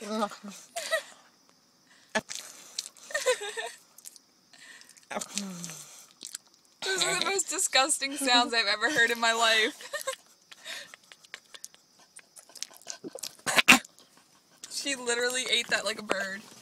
Those are the most disgusting sounds I've ever heard in my life. She literally ate that like a bird.